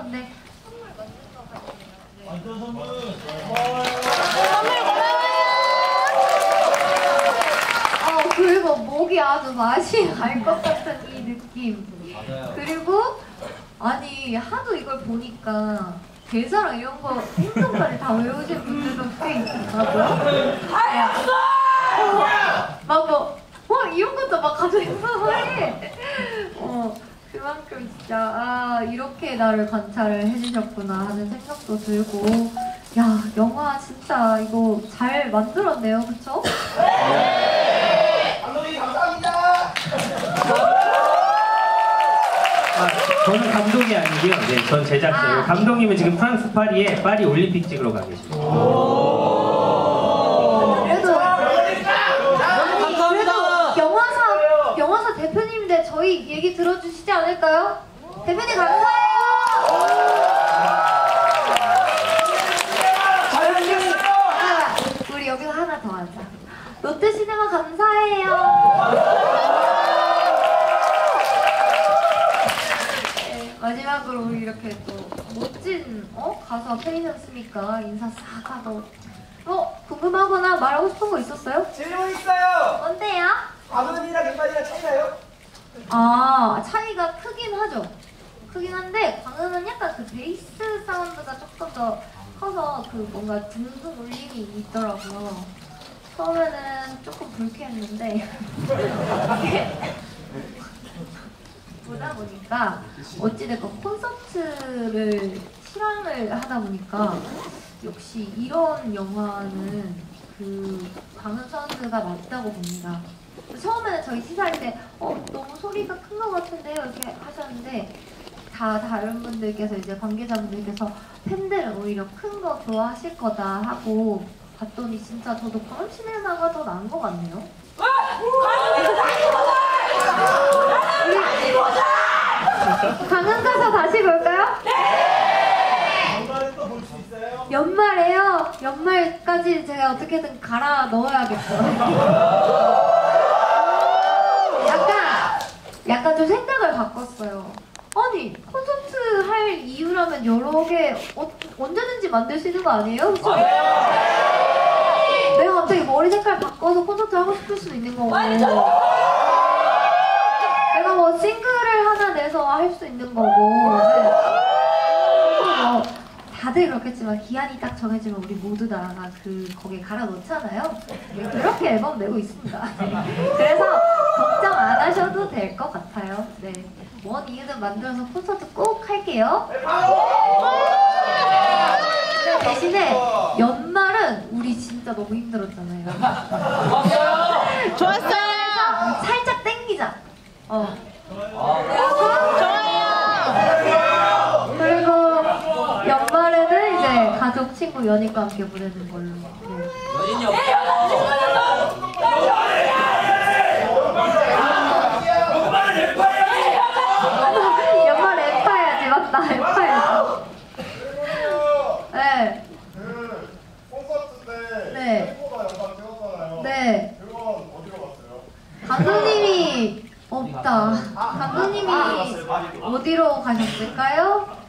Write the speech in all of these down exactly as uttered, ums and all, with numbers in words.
근데 선물 만든 것 같아요. 네. 완전 선물. 선물 고마워요. 어, 그리고 목이 아주 맛이 갈 것 같은 이 느낌. 맞아요. 그리고 아니 하도 이걸 보니까 대사랑 이런 거 행동까지 다 외우신 분들도 꽤 있더라고요. 막 뭐, 어, 이런 것도 막 가져있어 해. 어, 그만큼 진짜 아 이렇게 나를 관찰을 해주셨구나 하는 생각도 들고, 야 영화 진짜 이거 잘 만들었네요, 그쵸? 네! 감독님 감사합니다! 아, 저는 감독이 아니고요. 네, 전 제작자예요. 아. 감독님은 지금 프랑스 파리에 파리 올림픽 찍으러 가 계십니다. 그래도 아니, 그래도 영화사 영화사 대표님인데 저희 얘기 들어주시지 않을까요? 대표님 감사해요. 아, 우리 여기서 하나 더 하자. 롯데시네마 감사해요. 네, 마지막으로 우리 이렇게 또 멋진 어? 가수 앞에 있었으니까 인사 싹 하고. 어? 궁금하거나 말하고 싶은 거 있었어요? 질문 있어요! 뭔데요? 광은이랑 엠바디랑 차이나요? 아, 차이가 크긴 하죠. 크긴 한데 광음은 약간 그 베이스 사운드가 조금 더 커서 그 뭔가 둥둥 울림이 있더라고요. 처음에는 조금 불쾌했는데 보다 보니까 어찌됐건 콘서트를 실황을 하다 보니까 역시 이런 영화는 그 광음 사운드가 맞다고 봅니다. 처음에는 저희 시사할 때 어, 너무 소리가 큰 것 같은데요 이렇게 하셨는데, 다 다른 분들께서 이제 관계자분들께서 팬들은 오히려 큰 거 좋아하실 거다 하고 봤더니 진짜 저도 광음 시네마가 더 나은 것 같네요. 광음 가서 다시 볼까요? 연말에 또 볼 수 있어요? 연말에요? 연말까지 제가 어떻게든 갈아 넣어야겠어요. 약간, 약간 좀 생각을 바꿨어요. 아니, 콘서트 할 이유라면 여러 개 어, 언제든지 만들 수 있는 거 아니에요? 그쵸? 내가 갑자기 머리 색깔 바꿔서 콘서트 하고 싶을 수도 있는 거고, 내가 뭐 싱글을 하나 내서 할 수 있는 거고, 네. 뭐 다들 그렇겠지만 기한이 딱 정해지면 우리 모두 다 그 거기에 갈아 넣잖아요. 네, 그렇게 앨범 내고 있습니다. 그래서 걱정 안 하셔도 될 것 같아요. 네, 뭔 이유든 만들어서 콘서트 꼭 할게요. 근데 대신에 연말은 우리 진짜 너무 힘들었잖아요. 좋았어요. 살짝 땡기자. 어. 좋아요. 그리고 연말에는 이제 가족, 친구, 연인과 함께 보내는 걸로. 네. 연인이 없어. 연말 랩 해야지, 맞다. 랩 해야지. 네. 그 콘서트 때 네. 팬보다 영상 찍었잖아요. 네. 그건 어디로 갔어요? 감독님이 없다. 감독님이 어디로 가셨을까요?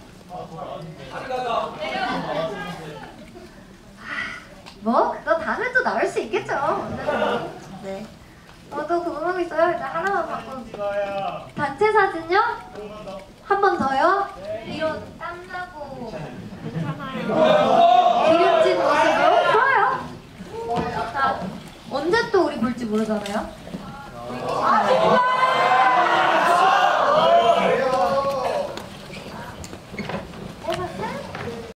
뭐? 그거 다음에 또 나올 수 있겠죠. 네. 어, 또 궁금한 거 있어요? 일단 하나만 바꿔. 단체 사진요? 한 번 더요? 이런 땀나고 기름진 모습으로? 좋아요. 자, 언제 또 우리 볼지 모르잖아요.